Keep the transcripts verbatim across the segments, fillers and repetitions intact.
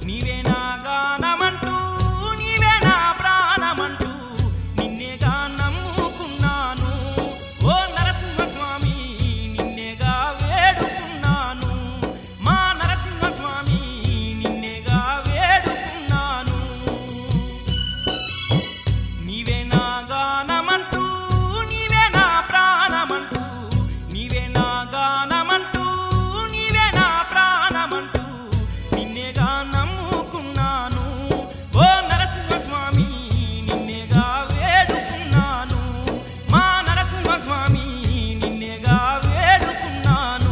నీవే నా గానమంటూ నీవే నా ప్రాణమంటూ నిన్నేగా నమ్ముకున్నాను ఓ నరసింహస్వామి నిన్నేగా వేడుకున్నాను మా నరసింహస్వామి నిన్నేగా వేడుకున్నాను నీవే నా గానమంటూ నీవే నా ప్రాణమంటూ నీవే నా గానమంటూ నీవే నా ప్రాణమంటూ నిన్నేగా నమ్ముకున్నాను ఓ నరసింహస్వామి నిన్నేగా వేడుకున్నాను మా నరసింహస్వామి నిన్నేగా వేడుకున్నాను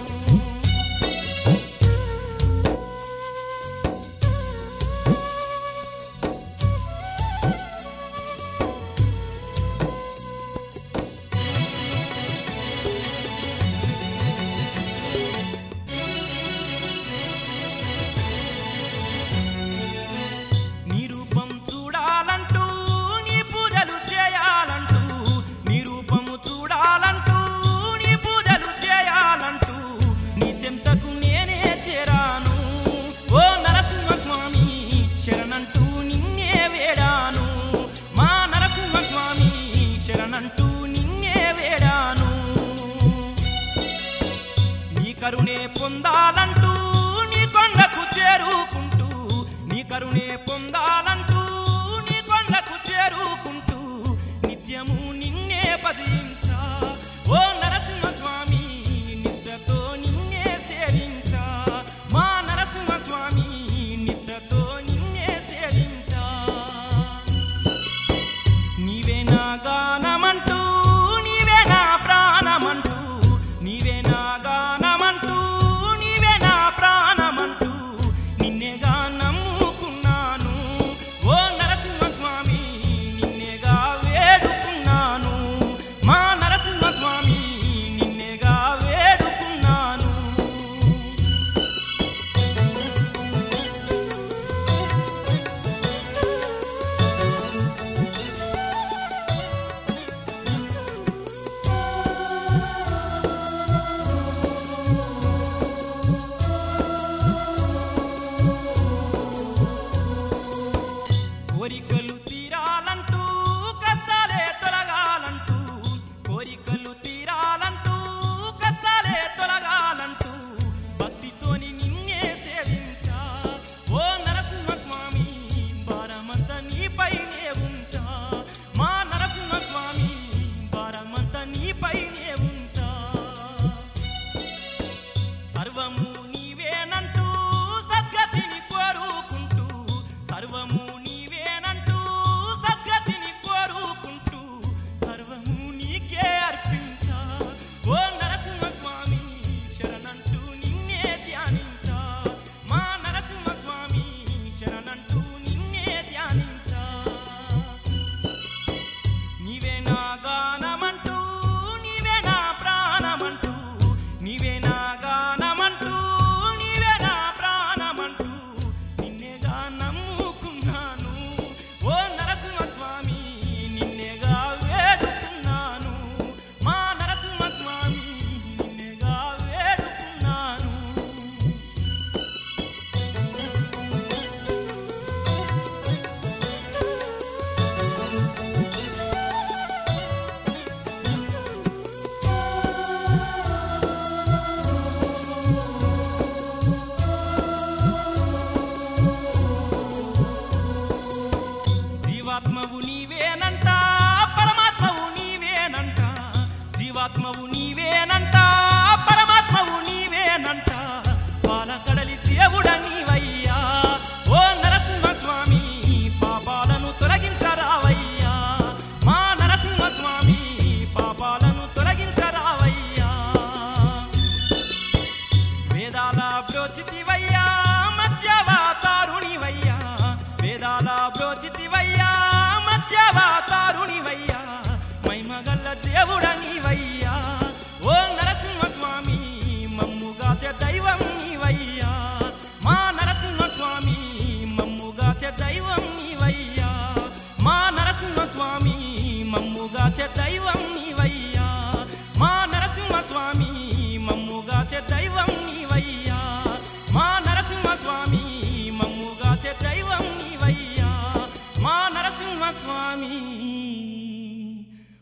నీ రూపం చూడాలంటూ నీ పూజలు చేయాలంటూ నీ రూపము చూడాలంటూ నీ పూజలు చేయాలంటూ నీ చెంతకు నేనే చేరాను ఓ నరసింహస్వామి శరణంటూ నిన్నే వేడాను మా నరసింహస్వామి శరణంటూ నిన్నే వేడాను నీ కరుణే పొందాలంటూ నీ కొండకు చేరుకుంటూ నీ కరుణే పొందాలంటూ నీ కొండకు చేరుకుంటూ నిత్యము నిన్నే భజించా ఓ నరసింహస్వామి నిష్టతో నిన్నే సేవించా మా నరసింహస్వామి నిష్టతో నిన్నే సేవించా నీవే నా గానమంటూ నీవే నా ప్రాణమంటూ నీవే నా గానమంటూ నీవే నా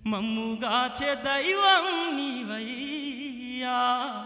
మమ్ముగాచే దైవం నీవయ్యా